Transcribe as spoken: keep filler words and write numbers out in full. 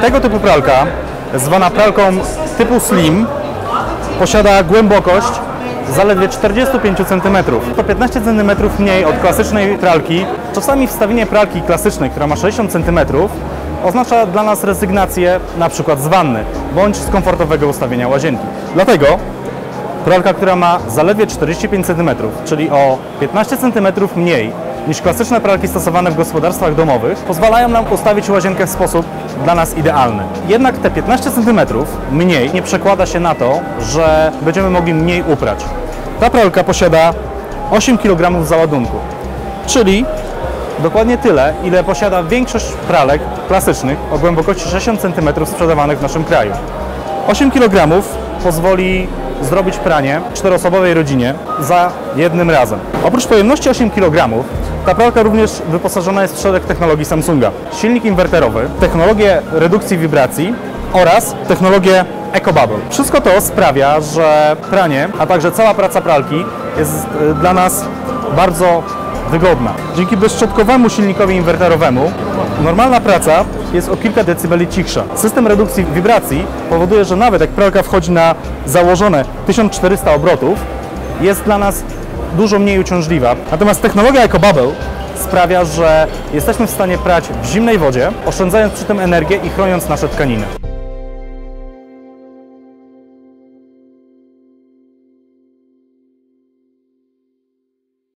Tego typu pralka, zwana pralką typu Slim, posiada głębokość zaledwie czterdzieści pięć centymetrów. To piętnaście centymetrów mniej od klasycznej pralki. Czasami wstawienie pralki klasycznej, która ma sześćdziesiąt centymetrów, oznacza dla nas rezygnację na przykład z wanny bądź z komfortowego ustawienia łazienki. Dlatego pralka, która ma zaledwie czterdzieści pięć centymetrów, czyli o piętnaście centymetrów mniej niż klasyczne pralki stosowane w gospodarstwach domowych, pozwalają nam ustawić łazienkę w sposób dla nas idealny. Jednak te piętnaście centymetrów mniej nie przekłada się na to, że będziemy mogli mniej uprać. Ta pralka posiada osiem kilogramów załadunku, czyli dokładnie tyle, ile posiada większość pralek klasycznych o głębokości sześćdziesiąt centymetrów sprzedawanych w naszym kraju. osiem kilogramów pozwoli zrobić pranie czteroosobowej rodzinie za jednym razem. Oprócz pojemności osiem kilogramów, ta pralka również wyposażona jest w szereg technologii Samsunga. Silnik inwerterowy, technologię redukcji wibracji oraz technologię EcoBubble. Wszystko to sprawia, że pranie, a także cała praca pralki jest dla nas bardzo wygodna. Dzięki bezszczetkowemu silnikowi inwerterowemu normalna praca jest o kilka decybeli cichsza. System redukcji wibracji powoduje, że nawet jak pralka wchodzi na założone tysiąc czterysta obrotów, jest dla nas dużo mniej uciążliwa. Natomiast technologia EcoBubble sprawia, że jesteśmy w stanie prać w zimnej wodzie, oszczędzając przy tym energię i chroniąc nasze tkaniny.